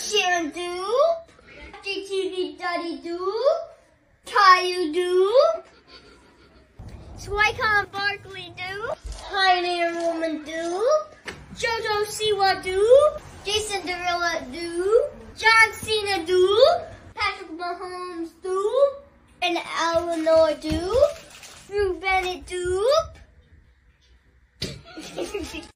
Sharon Dupe, GTV Daddy Dupe, Caillou Dupe, Swycon Barkley Dupe, Pioneer Woman Dupe, JoJo Siwa Dupe, Jason Derulo Dupe, John Cena Dupe, Patrick Mahomes Dupe, and Eleanor Dupe, Drew Bennett Dupe.